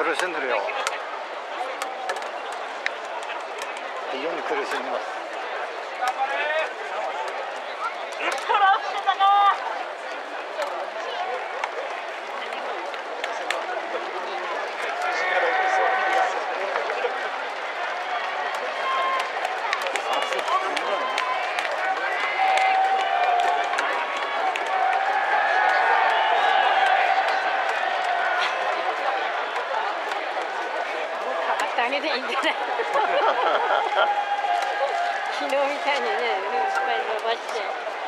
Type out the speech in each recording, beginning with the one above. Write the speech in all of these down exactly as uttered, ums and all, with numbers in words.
苦しんでるよ。非常に苦しんでます。 あげていいんじゃない昨日みたいにね、いっぱい伸ばして。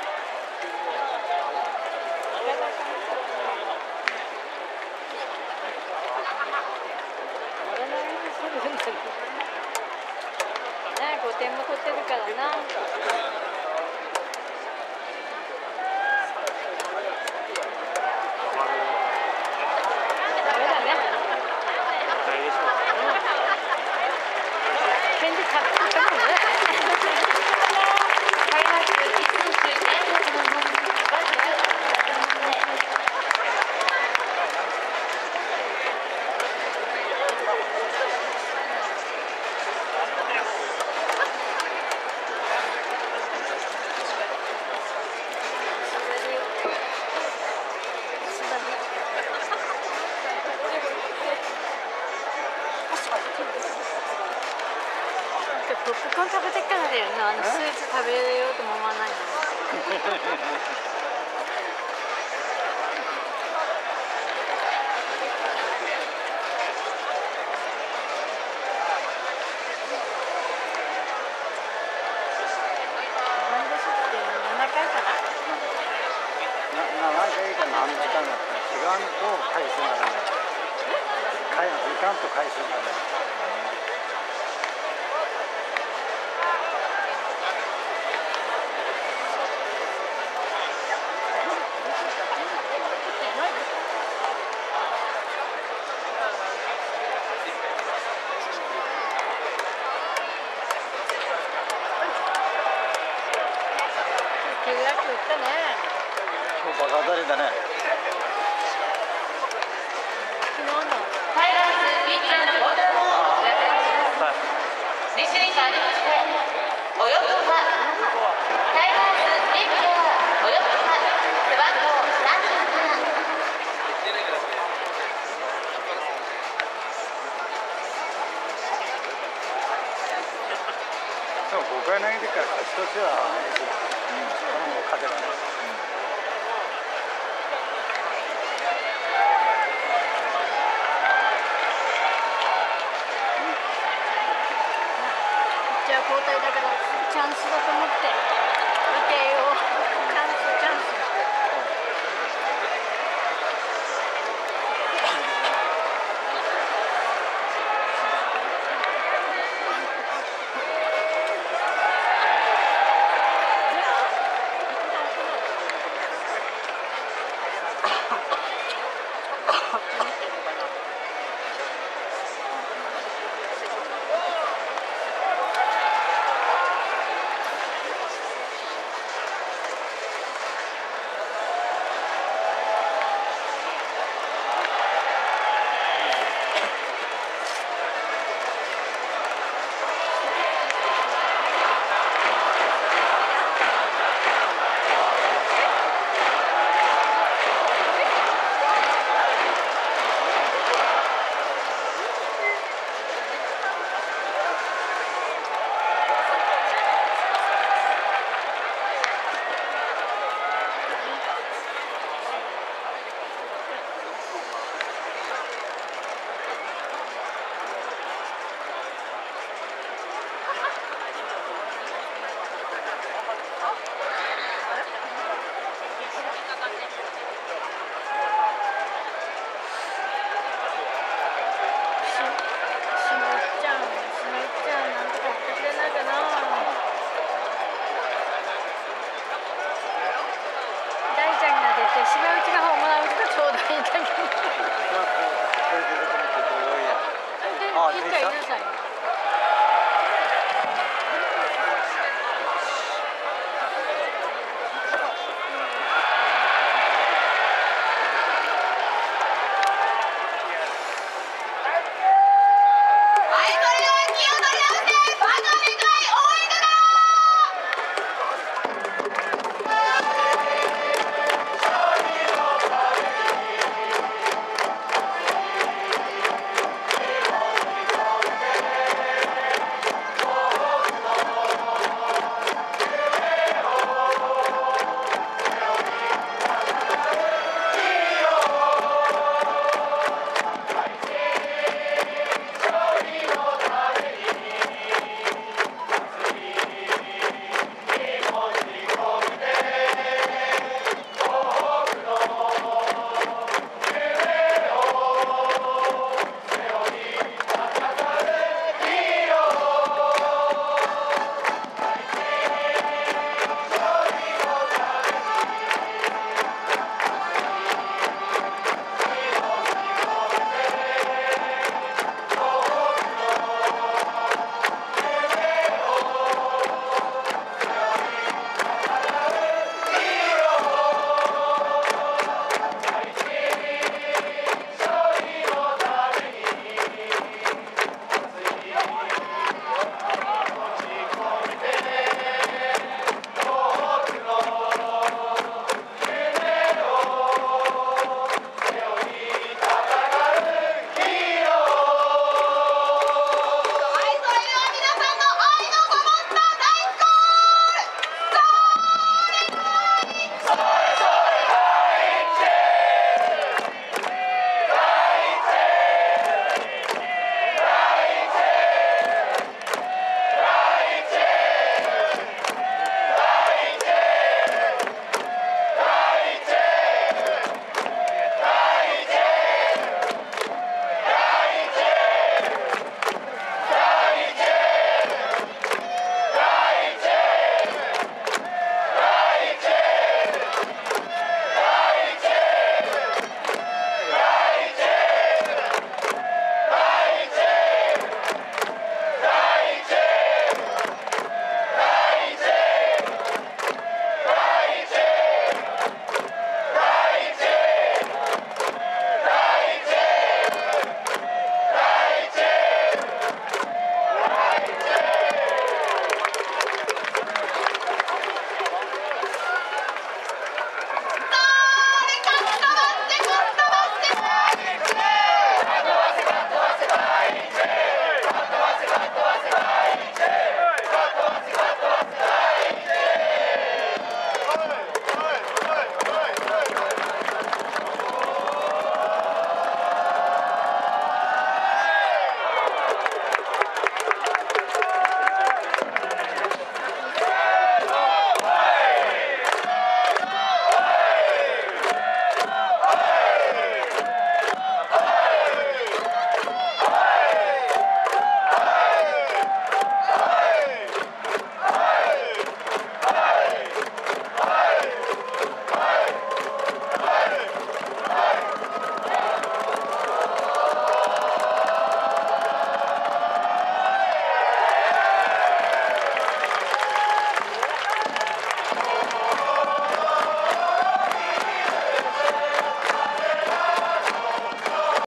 ね、ごてんも取ってるからな。ダメだね。ポップコーン食べてからだよね。あのスーツ食べようとも思わないの。何でしょってななかいかな。 ななかいか何時間だったら時間と回数がない。時間と回数がない。 手ぐらく打ったね。 今日バカ当たりだね。 昨日の。 タイガースピッチャーのボールをリシリーさんにまして、およそはタイガースピッチャーおよそは背番号さんじゅうなな。 でもごかい投げてから勝ちとしては、うん、もう勝てばね。 ピッチャー交代だからチャンスだと思う。